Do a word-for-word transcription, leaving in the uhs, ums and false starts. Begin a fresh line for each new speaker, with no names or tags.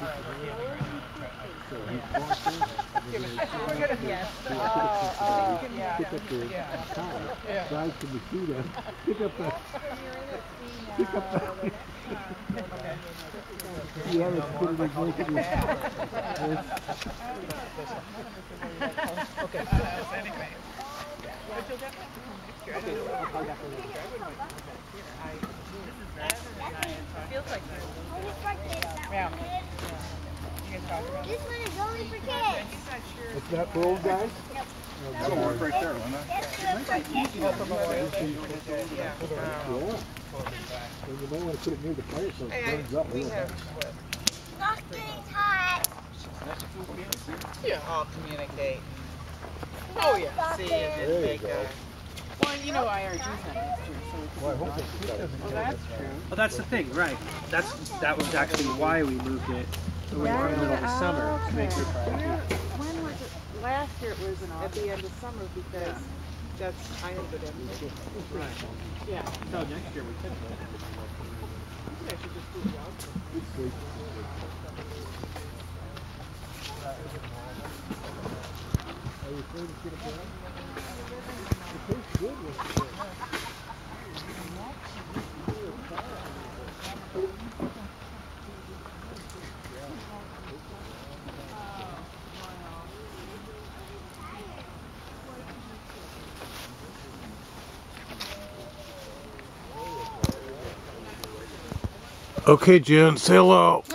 Yes. Oh, oh, yeah. Pick up the car, drive to the mosquito, pick up the, pick up the, yeah, let's put it in both of you. Okay. Anyway. But you'll definitely come next year. Okay, I'll call back on the feels like that. Yeah.
This one is only for kids.
It's not for old guys?
Nope.
That'll work right there, won't it?
That's good for kids.
Yeah. You might want to put it near the fire so it burns up real fast.
Not getting hot.
Yeah, all communicate. Oh yeah, see if it's big guy.
Well, you know I R G's not next year, so it's
Well, I hope it's
well, that's true.
Well, that's the thing, right? That's that was actually why we moved it when we were in the middle of the summer to make it.
When was it? Last year it was at the end of summer because that's I think it is.
Right.
Yeah.
So next year we could.
I think I should just do the outfit.
Are you afraid to get a bag? It tastes good with it. Okay, Jen, say hello.